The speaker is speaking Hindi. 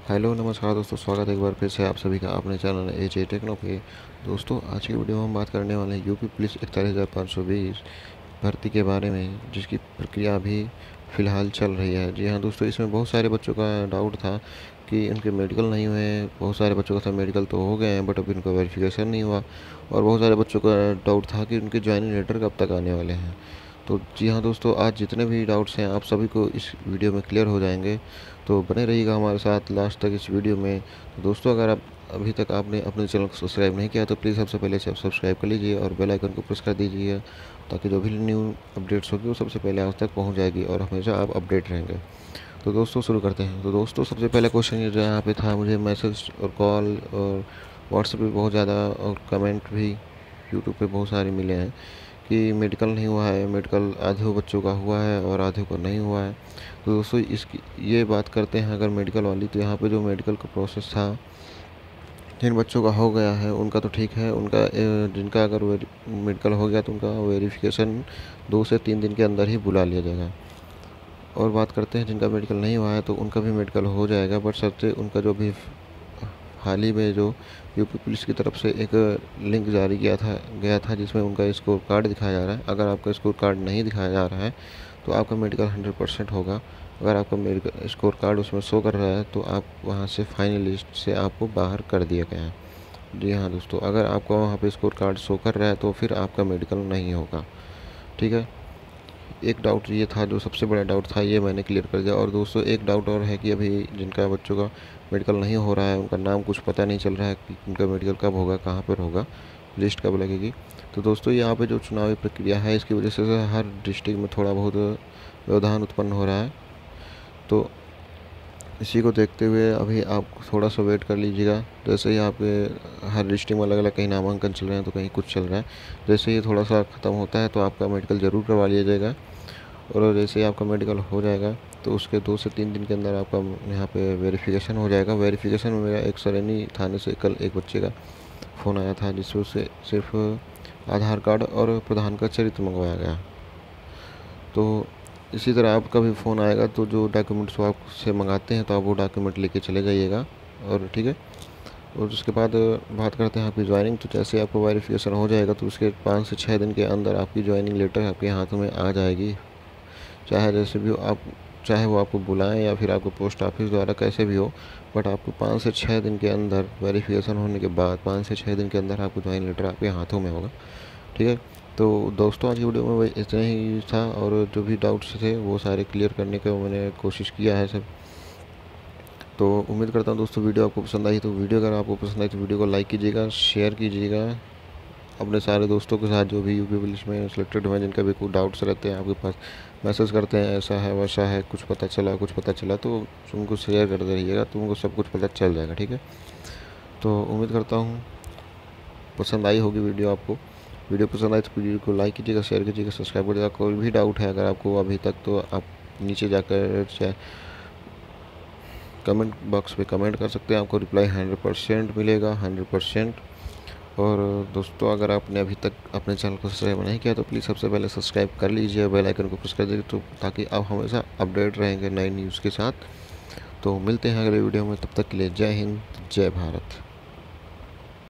हेलो नमस्कार दोस्तों, स्वागत है एक बार फिर से आप सभी का अपने चैनल एजे टेक्नो पे। दोस्तों आज की वीडियो में हम बात करने वाले हैं यूपी पुलिस 41,520 भर्ती के बारे में, जिसकी प्रक्रिया अभी फ़िलहाल चल रही है। जी हाँ दोस्तों, इसमें बहुत सारे बच्चों का डाउट था कि उनके मेडिकल नहीं हुए। बहुत सारे बच्चों का था मेडिकल तो हो गए हैं बट अभी उनका वेरिफिकेशन नहीं हुआ। और बहुत सारे बच्चों का डाउट था कि उनके ज्वाइनिंग लेटर कब तक आने वाले हैं। तो जी हाँ दोस्तों, आज जितने भी डाउट्स हैं आप सभी को इस वीडियो में क्लियर हो जाएंगे। तो बने रहिएगा हमारे साथ लास्ट तक इस वीडियो में। तो दोस्तों, अगर आप अभी तक आपने अपने चैनल को सब्सक्राइब नहीं किया तो प्लीज़ सबसे पहले से आप सब्सक्राइब कर लीजिए और बेल आइकन को प्रेस कर दीजिए, ताकि जो भी न्यू अपडेट्स होगी वो सबसे पहले आप तक पहुंच जाएगी और हमेशा आप अपडेट रहेंगे। तो दोस्तों शुरू करते हैं। तो दोस्तों सबसे पहला क्वेश्चन ये जो यहाँ पे था, मुझे मैसेज और कॉल और व्हाट्सएप पे बहुत ज़्यादा और कमेंट भी यूट्यूब पे बहुत सारे मिले हैं कि मेडिकल नहीं हुआ है। मेडिकल आधे बच्चों का हुआ है और आधे को नहीं हुआ है। तो दोस्तों इसकी ये बात करते हैं अगर मेडिकल वाली, तो यहाँ पे जो मेडिकल का प्रोसेस था, जिन बच्चों का हो गया है उनका तो ठीक है। उनका जिनका अगर मेडिकल हो गया तो उनका वेरिफिकेशन 2 से 3 दिन के अंदर ही बुला लिया जाएगा। और बात करते हैं जिनका मेडिकल नहीं हुआ है तो उनका भी मेडिकल हो जाएगा, बट सबसे उनका जो भी हाल ही में जो यूपी पुलिस की तरफ से एक लिंक जारी गया था जिसमें उनका स्कोर कार्ड दिखाया जा रहा है। अगर आपका स्कोर कार्ड नहीं दिखाया जा रहा है तो आपका मेडिकल 100% होगा। अगर आपका मेडिकल स्कोर कार्ड उसमें शो कर रहा है तो आप वहाँ से फाइनल लिस्ट से आपको बाहर कर दिया गया है। जी हाँ दोस्तों, अगर आपका वहाँ पे स्कोर कार्ड शो कर रहा है तो फिर आपका मेडिकल नहीं होगा। ठीक है, एक डाउट ये था, जो सबसे बड़ा डाउट था, ये मैंने क्लियर कर दिया। और दोस्तों एक डाउट और है कि अभी जिनका बच्चों का मेडिकल नहीं हो रहा है उनका नाम कुछ पता नहीं चल रहा है कि उनका मेडिकल कब होगा, कहाँ पर होगा, लिस्ट कब लगेगी। तो दोस्तों यहाँ पे जो चुनावी प्रक्रिया है इसकी वजह से हर डिस्ट्रिक्ट में थोड़ा बहुत व्यवधान उत्पन्न हो रहा है। तो इसी को देखते हुए अभी आप थोड़ा सा वेट कर लीजिएगा। जैसे ही आपके हर डिस्ट्रिक्ट में अलग अलग कहीं नामांकन चल रहे हैं तो कहीं कुछ चल रहा है। जैसे ही थोड़ा सा ख़त्म होता है तो आपका मेडिकल ज़रूर करवा लिया जाएगा। और जैसे ही आपका मेडिकल हो जाएगा तो उसके 2 से 3 दिन के अंदर आपका यहाँ पे वेरिफिकेशन हो जाएगा। वेरिफिकेशन में मेरा एक सरेनी थाने से कल एक बच्चे का फ़ोन आया था जिससे उसे सिर्फ आधार कार्ड और प्रधान का चरित्र मंगवाया गया। तो इसी तरह आपका भी फ़ोन आएगा तो जो डॉक्यूमेंट्स वो आपसे मंगाते हैं तो आप वो डॉक्यूमेंट लेके चले जाइएगा। और ठीक है, और उसके बाद बात करते हैं आपकी ज्वाइनिंग। तो जैसे आपको वेरिफिकेशन हो जाएगा तो उसके 5 से 6 दिन के अंदर आपकी ज्वाइनिंग लेटर आपके हाथों में आ जाएगी। चाहे जैसे भी हो आप, चाहे वो आपको बुलाएं या फिर आपको पोस्ट ऑफिस द्वारा कैसे भी हो, बट आपको 5 से 6 दिन के अंदर वेरिफिकेशन होने के बाद 5 से 6 दिन के अंदर आपको ज्वाइनिंग लेटर आपके हाथों में होगा। ठीक है, तो दोस्तों आज की वीडियो में वही इतना ही था और जो भी डाउट्स थे वो सारे क्लियर करने का मैंने कोशिश किया है सब। तो उम्मीद करता हूँ दोस्तों वीडियो आपको पसंद आई। तो वीडियो अगर आपको पसंद आई तो वीडियो को लाइक कीजिएगा, शेयर कीजिएगा अपने सारे दोस्तों के साथ जो भी यूपी पुलिस में सिलेक्टेड हुए, जिनका भी कोई डाउट्स रहते हैं आपके पास, मैसेज करते हैं ऐसा है वैसा है, कुछ पता चला तो उनको शेयर करते रहिएगा तो उनको सब कुछ पता चल जाएगा। ठीक है, तो उम्मीद करता हूँ पसंद आई होगी वीडियो आपको। वीडियो पसंद आए तो वीडियो को लाइक कीजिएगा, शेयर कीजिएगा, सब्सक्राइब कीजिएगा। कोई भी डाउट है अगर आपको अभी तक तो आप नीचे जाकर चाहे कमेंट बॉक्स पे कमेंट कर सकते हैं, आपको रिप्लाई 100% मिलेगा, 100%। और दोस्तों अगर आपने अभी तक अपने चैनल को सब्सक्राइब नहीं किया तो प्लीज़ सबसे पहले सब्सक्राइब कर लीजिए, बेल आइकन को प्रेस कर दीजिए तो ताकि आप हमेशा अपडेट रहेंगे नई न्यूज़ के साथ। तो मिलते हैं अगले वीडियो में, तब तक के लिए जय हिंद, जय भारत।